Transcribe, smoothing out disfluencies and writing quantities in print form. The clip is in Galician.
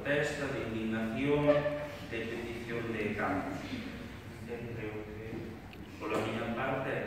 protesta, de indignación, de petición de cambios. Creo que, pola miña parte,